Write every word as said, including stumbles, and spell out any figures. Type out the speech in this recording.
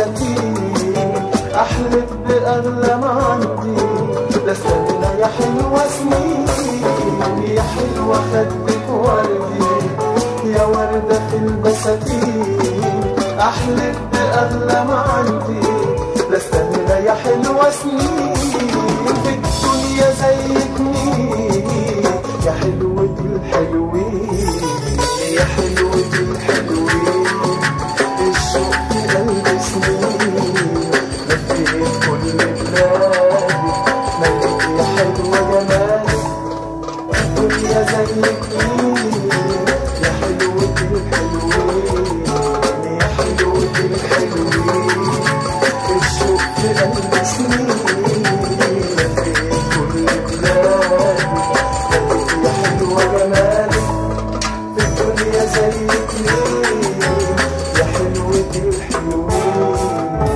البساتين، أحلف بأغلى ما عندي لاستنى يا حلوة سنين. يا حلوة خدك وردي يا وردة في البساتين، أحلف بأغلى ما عندي لاستنى يا حلوة سنين. في الدنيا زيك مين يا حلوة الحلوين، يا حلوة الحلوين. الشوق في قلبي سنين لفيت كل بلادي، ملك يا حلوة جمالك. الدنيا زيك مين يا حلوة الحلوين، يا حلوة الحلوين. الشوق في قلبي سنين لفيت كل بلادي، ملك يا حلوة جمالك. في الدنيا زيك مين يا حلوة الحلوين.